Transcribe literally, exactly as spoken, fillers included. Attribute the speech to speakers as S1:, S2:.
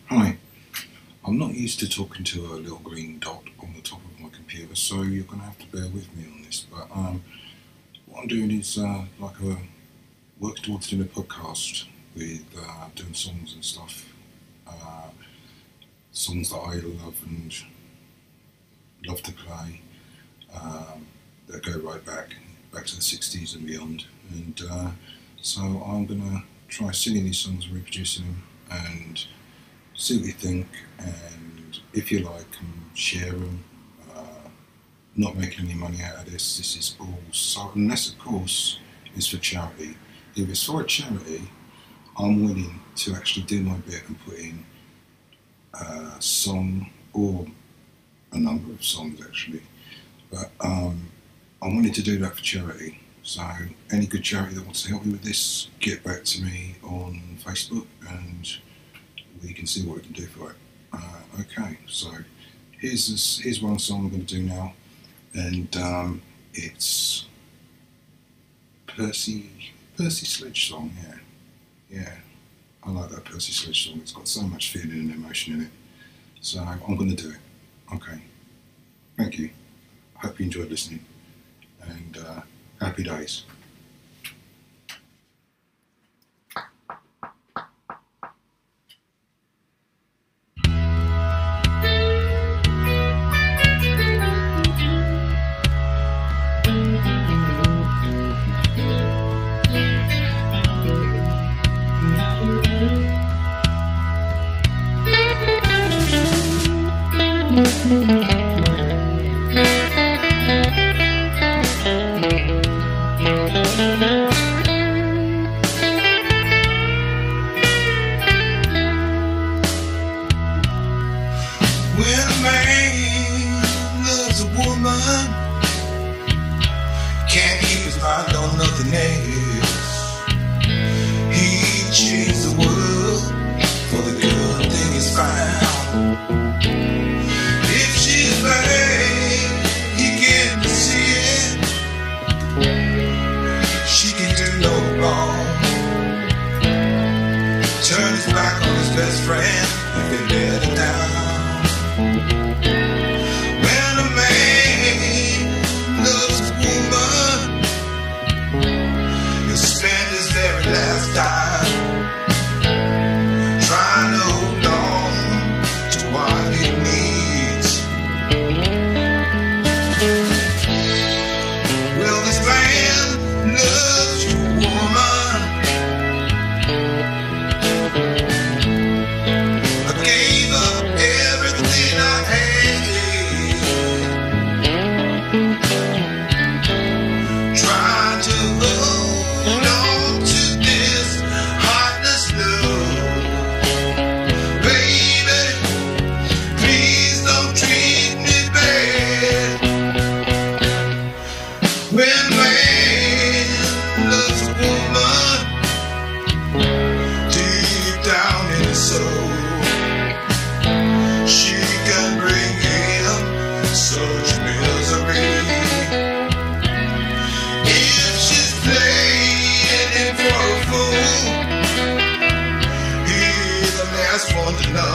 S1: Hi, I'm not used to talking to a little green dot on the top of my computer, so you're going to have to bear with me on this. But um, what I'm doing is uh, like a work towards doing a podcast with uh, doing songs and stuff, uh, songs that I love and love to play, um, that go right back, back to the sixties and beyond. And uh, so I'm going to try singing these songs and reproducing them and see what you think, and if you like them, share them. Uh, not making any money out of this. This is all so, unless of course it's for charity. If it's for a charity, I'm willing to actually do my bit and put in a song or a number of songs actually. But um, I'm willing to do that for charity. So any good charity that wants to help me with this, get back to me on Facebook and we can see what we can do for it. Uh, okay, so here's this, here's one song I'm going to do now, and um, it's Percy Percy Sledge song. Yeah, yeah, I like that Percy Sledge song. It's got so much feeling and emotion in it. So I'm going to do it. Okay, thank you. I hope you enjoyed listening, and uh, happy days.
S2: When a man loves a woman, can't keep his mind on nothing else. He'd change the world for the good thing he's found. If she's bad, he get to see it. She can do no wrong. Turn his back on his best friend if he let her down. When a man loves a woman, he'll spend his very last dime trying to hold on to what he needs. Well, this man loves you, woman. I gave up everything I had, trying to hold on to this heartless love. Baby, please don't treat me bad. When a man loves a woman, deep down in his soul, she can bring him such misery. If she's playing him for a fool, he's the last one to know.